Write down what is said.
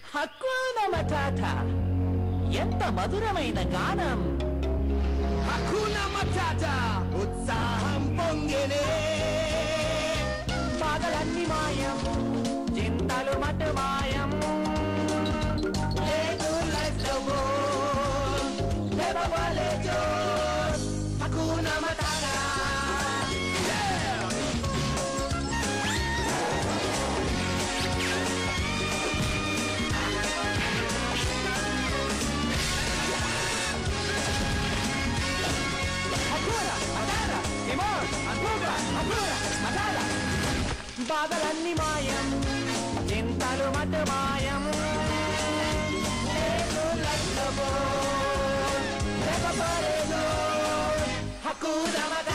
Hakuna Matata. ఎంత మధురమైన గానం. Hakuna Matata. ఉత్సాహం పొంగినే. బాధలన్నీ మాయం, చింతలు మటు మాయం. లేదు లైఫ్ లో లేవవలే జోష్. Hakuna Matata. Timon, Pumba, Hakuna, Matata. బాధలన్నీ మాయం, చింతలు మటు మాయం. లేదు లైఫ్ లో లేవవలే జోష్. Hakuna Matata.